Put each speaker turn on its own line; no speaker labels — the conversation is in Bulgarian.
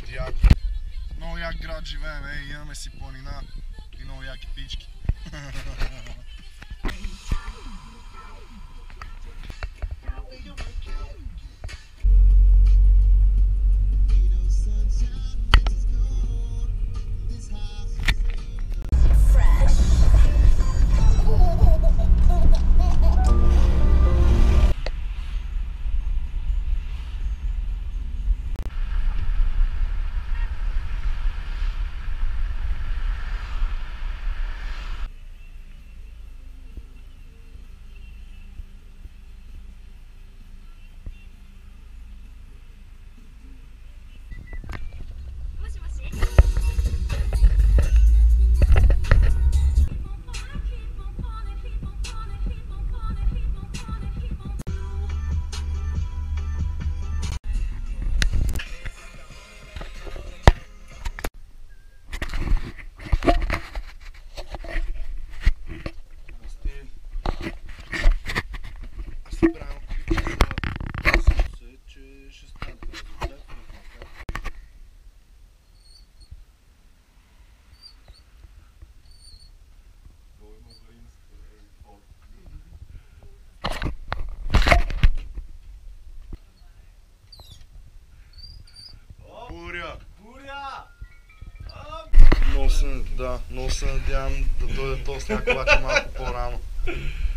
яки. Много як град живеем, имаме си планина и много яки пички. Много се надявам да дойде този сняг, обаче малко по-рано.